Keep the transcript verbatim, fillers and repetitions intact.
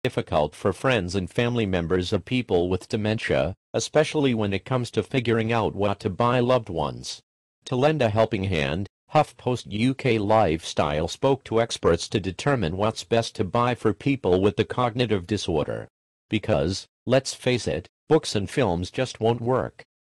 difficult for friends and family members of people with dementia, especially when it comes to figuring out what to buy loved ones. To lend a helping hand, HuffPost U K Lifestyle spoke to experts to determine what's best to buy for people with the cognitive disorder. Because, let's face it, books and films just won't work.